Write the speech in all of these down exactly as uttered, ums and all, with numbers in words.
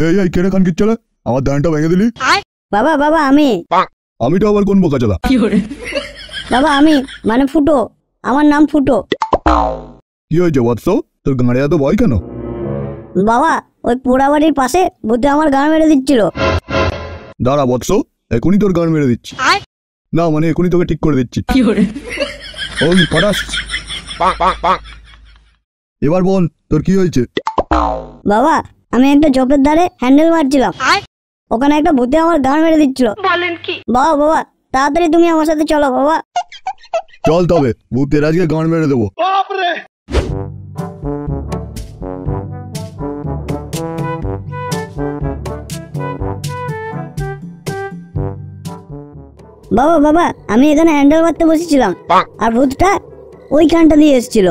এই এই কেড়ে কান কিচ্ছলে আমার ধানটা ভেঙে দিলি। বাবা বাবা আমি আমি তো আবার কোন বোকা চলা? বাবা আমি মানে ফুটো, আমার নাম ফুটো। কি হয়েছে বৎস, তোর গাঁড়ে এত ভয় কেন? বাবা ওই পোড়া বাড়ির পাশে ভূতে আমার গান মেরে দিচ্ছিল। দাঁড়া বৎস, এখনই তোর গান মেরে দিচ্ছি। না মানে এখনই তোকে ঠিক করে দিচ্ছি। ওই পড়াস, এবার বল তোর কি হয়েছে? বাবা আমি একটা চোপের ধারে হ্যান্ডেল মারছিলাম, ওখানে একটা ভূতে আমার গান মেরে দিচ্ছিল। বলেন কি? বাবা বাবা তাড়াতাড়ি তুমি আমার সাথে চলো বাবা। চল তবে, ভূতের আজকে গান মেরে দেবো। বাবা বাবা আমি এখানে হ্যান্ডেল মারতে বসেছিলাম আর ভূতটা ওই কানটা দিয়ে এসেছিল।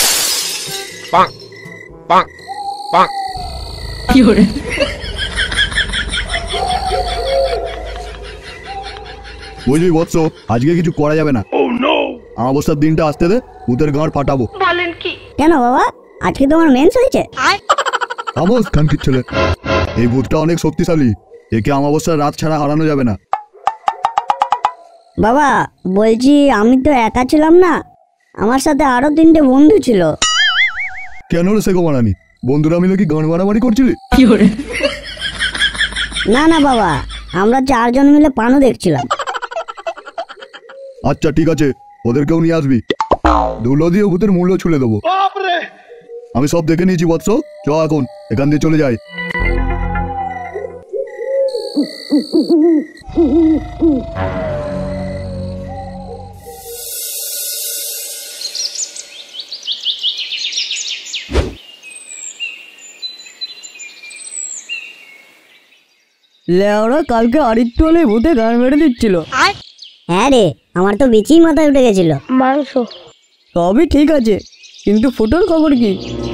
বুঝলি বৎস, আজকে কিছু করা যাবে না। অমাবস্যার দিনটা আসতে দে, ভূতের গাঁড় ফাটাবো। বলেন কি? কেন বাবা, আজকে তোমার মেন্স হয়েছে? আমোস খান কি ছেলে, এই ভূতটা অনেক শক্তিশালী, একে অমাবস্যার রাত ছাড়া হারানো যাবে না। বাবা বলছি আমি তো একা ছিলাম না, আমার সাথে আরো তিনটে বন্ধু ছিল। কেন রে সেগো মারানি, বন্ধুরা মিলে কি গান মারামারি করছিলি? না না বাবা, আমরা চারজন মিলে পানও দেখছিলাম। আচ্ছা ঠিক আছে, ওদেরকেও নিয়ে আসবি, ধুলো দিয়ে ভূতের মূল্য ছুলে দেবো। আমি সব দেখে নিয়েছি বৎস, চ এখন এখান দিয়ে চলে যাই। লেওরা কালকে আরিত্য হলে ভূতে গান মেরে দিচ্ছিল। হ্যাঁ রে, আমার তো বিচিই মাথায় উঠে গেছিল। মাংস সবই ঠিক আছে, কিন্তু ফুটোর খবর কি?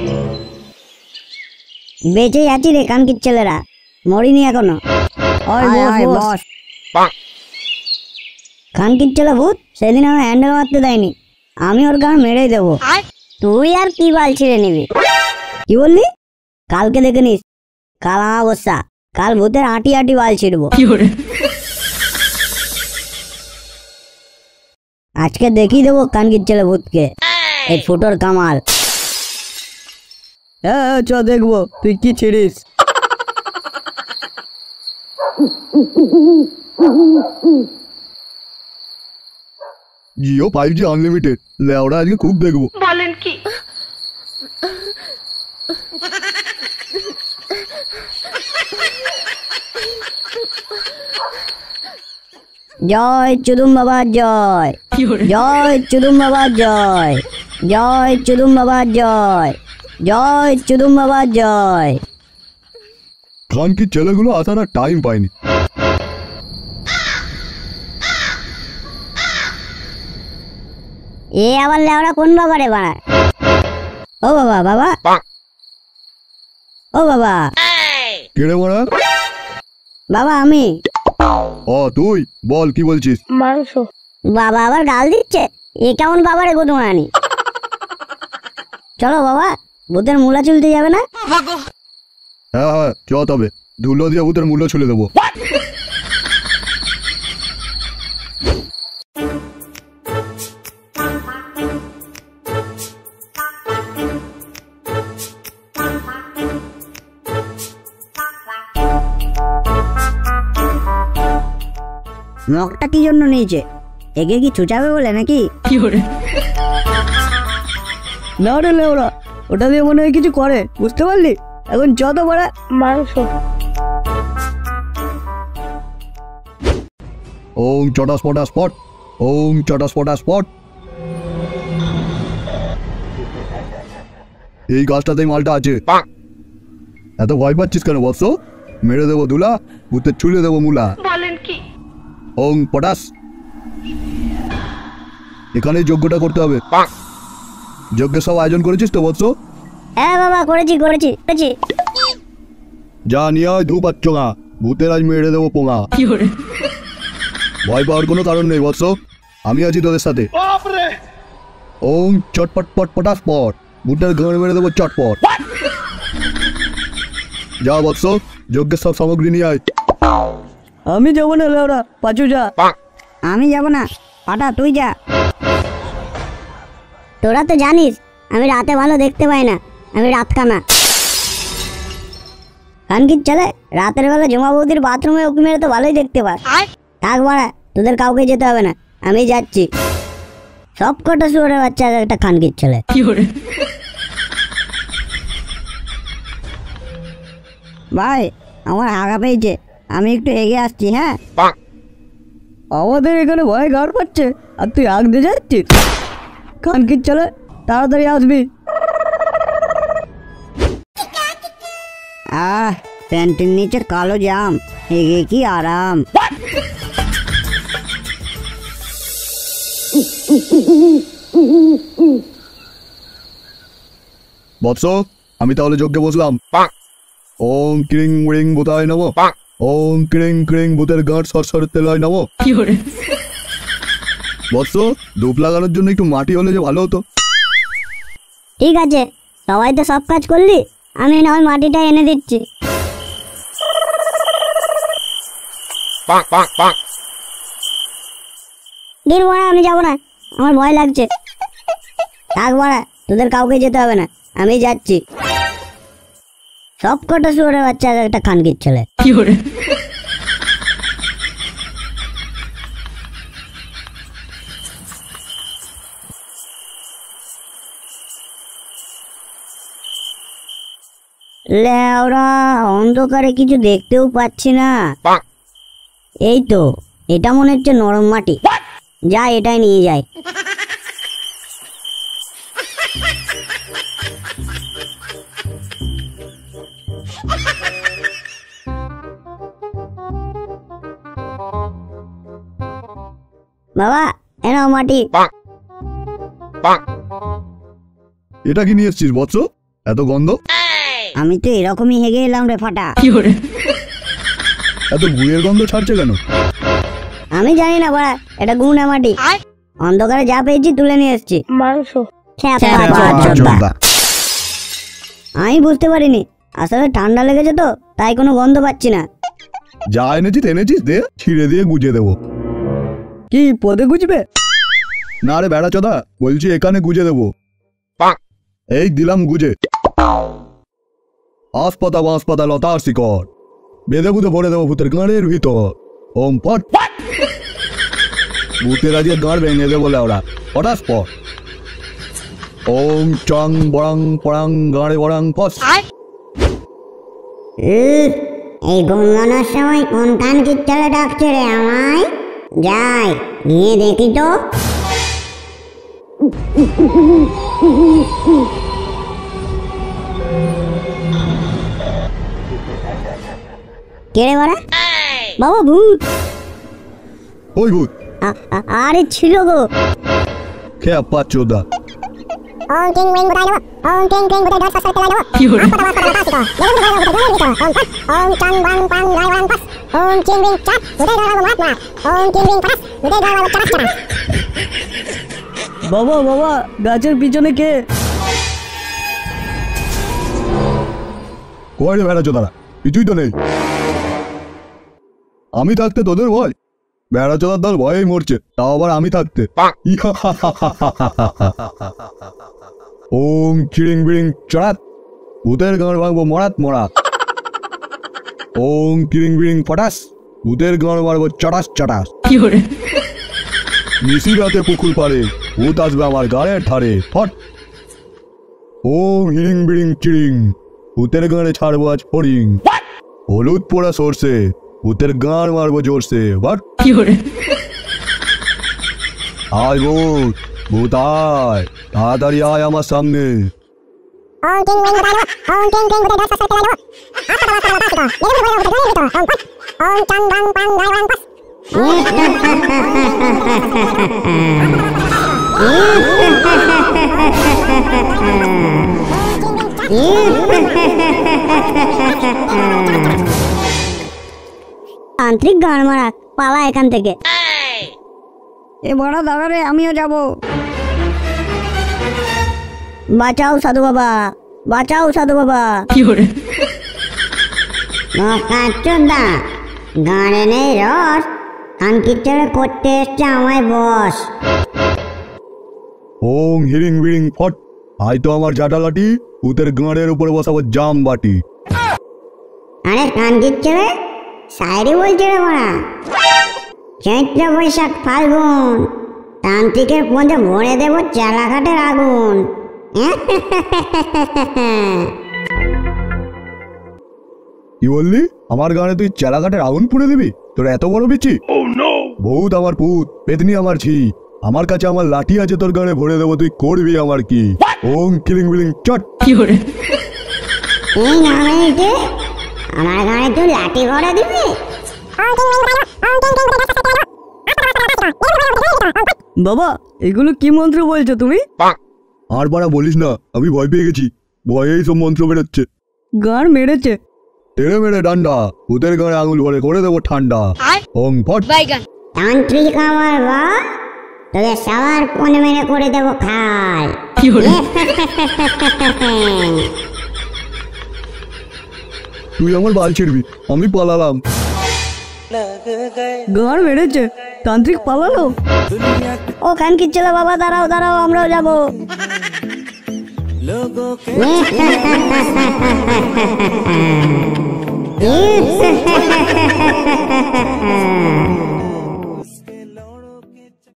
বেঁচে আছি রে কানকির ছেলেরা, মরিনি এখনো। কানকির ছেলে ভূত সেদিন আমার হ্যান্ডেল মারতে দেয়নি, আমি ওর গান মেরেই দেবো। তুই আর কি বাল ছিঁড়ে নিবি? কি বললি? কালকে দেখে নিস, কাল অমাবস্যা, কাল ভূতের আটি আটি বাল ছিড়বো। আজকে দেখিয়ে দেবো কানকির ছেলে ভূতকে এই ফুটোর কামাল। হ্যাঁ চ দেখবো তুই কি ছিড়িস। জিও ফাইভ জি আনলিমিটেড, লেওরা আজকে খুব দেখবো। বলেন কি? জয় চুদুম বাবা জয়, জয় চুদুম বাবা জয়, জয় চুদুম বাবা জয়, জয় চুদুম বাবা জয়। খানকির ছেলেগুলো আসার আর টাইম পায়নি। এ আবার লেওরা কোন বাবা রে বাড়া? ও বাবা বাবা, ও বাবা। কেড়ে মারা? বাবা আমি। ও তুই বল কি বলছিস? মাংস। বাবা আবার গাল দিচ্ছে, এ কেমন বাবা রে গুদমানি? চলো বাবা, ভূতের মূলা চুলতে যাবে না? হ্যাঁ হ্যাঁ চ তবে, ধুলো দিয়ে ভূতের মূল্য ছুলে দেবো। নখটা কি জন্য নিয়েছে? একে কি চুচাবে বলে নাকি? না রে লেওরা, ওটা দিয়ে মনে হয় কিছু করে, বুঝতে পারলি? এখন যত বড় মাংস। ওম চটা স্পটা স্পট, ওম চটা স্পটা স্পট। এই গাছটাতেই মালটা আছে। এত ভয় পাচ্ছিস কেন বৎস? মেরে দেবো দুলা, ভূতের ছুলে দেবো মুলা। বলেন কি? ওম পটাস, এখানে যজ্ঞটা করতে হবে। যজ্ঞের সব আয়োজন করেছিস তো বৎস? হ্যাঁ বাবা করেছি করেছি করেছি। যা নিয়ে আয় ধূপ আর চোঙা, ভূতের আজ মেরে দেবো পোঙা। ভয় পাওয়ার কোনো কারণ নেই বৎস, আমি আছি তোদের সাথে। ওম চটপট পট পটাস পট, ভূতের গাঁড় মেরে দেবো চটপট। যা বৎস, যজ্ঞের সব সামগ্রী নিয়ে আয়। আমি যাবো না লেওরা, পাঁচু যা। আমি যাব না, পাটা তুই যা। তোরা তো জানিস আমি রাতে ভালো দেখতে পাই না, আমি রাত কানা। কানকির ছেলে, রাতের বেলা জমা বৌদির বাথরুমে উকি মেরে তো ভালোই দেখতে পাস। থাক বাড়া, তোদের কাউকে যেতে হবে না, আমি যাচ্ছি। সব কটা শুয়োরের বাচ্চা একটা খানকির ছেলে। ভাই, আমার আগা পেয়েছে, আমি একটু এগিয়ে আসছি। হ্যাঁ, আমাদের এখানে ভয় গাড় পাচ্ছে আর তুই আগ দিয়ে যাচ্ছিস? খানকির ছেলে, তাড়াতাড়ি আসবি। আহ, প্যান্টের নিচে কালো জাম, এগে কি আরাম। বৎস, আমি তাহলে যজ্ঞে বসলাম। ওম ক্রিং রিং ভূতায় নমঃ। ওম ক্রিং ক্রিং ভূতের গাঁট সরসর তেলায় নমঃ। বৎস, ধূপ লাগানোর জন্য একটু মাটি হলে যে ভালো হতো। ঠিক আছে, সবাই তো সব কাজ করলি, আমি না ওই মাটিটা এনে দিচ্ছি। দিন বড়া, আমি যাবো না, আমার ভয় লাগছে। থাক বড়া, তোদের কাউকে যেতে হবে না, আমি যাচ্ছি। সব কটা শুয়োরের বাচ্চা একটা খানকির ছেলে। লেওরা, অন্ধকারে কিছু দেখতেও পাচ্ছি না। এই তো, এটা মনে হচ্ছে নরম মাটি। যা, এটাই নিয়ে যাই। বাবা, এনাও মাটি। এটা কি নিয়ে এসছিস বৎস, এত গন্ধ? আমি তো এরকমই হেগে এলাম রে ফাটা। এত গুড়ের গন্ধ ছাড়ছে কেন? আমি জানি না বাড়া, এটা গুনা মাটি। অন্ধকারে যা পেয়েছি তুলে নিয়ে এসছি। মাংস। আমি বুঝতে পারিনি, আসলে ঠান্ডা লেগেছে তো, তাই কোনো গন্ধ পাচ্ছি না। যা এনেছিস এনেছিস, দে, ছিঁড়ে দিয়ে গুজে দেবো। কি পদে গুজবে? না রে বেড়া চোদা, বলছি এখানে গুজে দেবো। এই দিলাম গুজে। আসপাতা বাঁশপাতা লতার শিকড় বেঁধে বুধে ভরে দেবো ভূতের গাঁড়ের ভিতর। ওম পট। ভূতের আজকে গাঁড় ভেঙে দেবো ওরা পটাস পট। ওম চং বড়াং পড়াং গাঁড়ে বড়াং ফস। এই গুনগানোর সময় কোন কানকির ছেলে ডাকছে রে আমায়? যাই গিয়ে দেখি তো। কে রে বাড়া? বাবা, ভূত। ওই ভূত? আরে ছিল গো। খেয়া পাচ্চোদা। ওম কিং রিং ভূতায় নমঃ। ওম কিং ক্রিং ভূতের গাঁট সরসর তেলায় নমঃ। ওম চাং বাং পাং গায় বাং পাস। ওম কিং রিং চাট ভূতের গাঁট মারাত মারাত। ওম কিং রিং পাটাস ভূতের গাঁট চাটাস চাটাস। বাবা বাবা, গাছের পিছনে কে? কয় রে বেড়া চোদারা, কিছুই তো নেই। আমি থাকতে তোদের ভয়? বেড়া চোদার দল ভয়েই মরছে, তাও আবার আমি থাকতে। ওম খিড়িং বিড়িং চড়াত ভূতের গাঁড় ভাঙবো মরাত মরাত। ওম কিরিং বিড়িং ফটাস ভূতের গাঁড় মারবো চটাস চটাস। নিশি রাতে পুকুর পাড়ে ভূত আসবে আমার গাড়ের ধারে ফট। ওম হিড়িং বিড়িং চিড়িং ভূতের গাঁড়ে ছাড়বো আজ ফড়িং। হলুদ পোড়া সরষে ভূতের গাঁড় মারবো জোরসে বাট। আয় ভূত, ভূত আয়, তাড়াতাড়ি আয় আমার সামনে। ওম কিং রিং ভূতায় নমঃ। ওম কিং ক্রিং ভূতের গাঁট সরসর তেলায় নমঃ। আসপাতা বাঁশপাতা লতার শিকড় বেঁধে বুধে ভরে দেবো ভূতের গাঁড়ের ভিতর। ওম পট। ওম চাং বাং পাং গায় বাং পাস। তান্ত্রিক গান মারা, পালা এখান থেকে। এ বড় দাদা রে, আমিও যাব। বাঁচাও সাধু বাবা, বাঁচাও সাধু বাবা। কাঁচা গানে নেই রস, কানকিচ্ছরে করতে এসছে আমায় বস। ওং হিরিং বিড়িং ফট, আই তো আমার জাটালাটি ভূতের গাঁড়ের উপরে বসাবো জাম বাটি। আরে কানকিচ্ছরে শায়রি বলছে রে বড়া। চৈত্র বৈশাখ ফাল্গুন, তান্ত্রিকের পথে ভরে দেবো চালাঘাটের আগুন। কি বললি? আমার গানে তুই চেলাঘাটের আগুন পুড়ে দিবি? তোর এত বড় বিচি? ভূত আমার পুত, পেতনি আমার ছি, আমার কাছে আমার লাঠি আছে, তোর গানে ভরে দেবো, তুই করবি আমার কি? ওং কিলিং বিলিং চট। এই নামেতে আমার গানে তুই লাঠি ভরে দিবি? বাবা এগুলো কি মন্ত্র বলছো তুমি? আর বাড়া বলিস না, আমি ভয় পেয়ে গেছি, ভয়েই সব মন্ত্র বেরোচ্ছে। গান মেরেছে। টেনে মেরে ডান্ডা, ভূতের গানে আঙুল ভরে করে দেবো ঠান্ডা। ওং ফট। তান্ত্রিক আমার বাপ, তোকে সবার কোন মেরে করে দেবো খাল। তুই আমার বাল ছিড়বি, আমি পালালাম। গান মেরেছে, তান্ত্রিক পালালো। ও কানকিচ্ছরে বাবা দাঁড়াও দাঁড়াও, আমরাও যাবো।